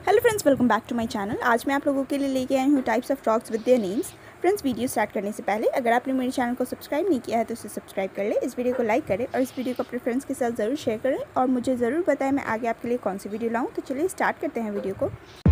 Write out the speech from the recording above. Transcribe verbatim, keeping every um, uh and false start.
Hello friends, welcome back to my channel. आज मैं आप लोगों के लिए लेके आई हूँ types of frocks with their names. Friends, video start करने से पहले अगर आपने मेरे चैनल को सब्सक्राइब नहीं किया है तो इसे सब्सक्राइब कर ले, इस वीडियो को लाइक करें और इस वीडियो को अपने फ्रेंड्स के साथ ज़रूर शेयर करें और मुझे ज़रूर बताएं मैं आगे आपके लिए कौन सी वीडियो लाऊँ। तो चलिए स्टार्ट करते हैं वीडियो को।